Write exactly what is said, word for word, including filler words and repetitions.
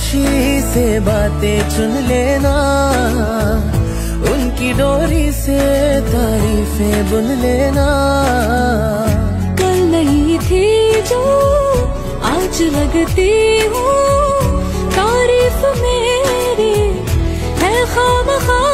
खामोशी से बातें चुन लेना, उनकी डोरी से तारीफें बुन लेना। कल नहीं थी जो आज लगती हूँ, तारीफ मेरी है खामखा।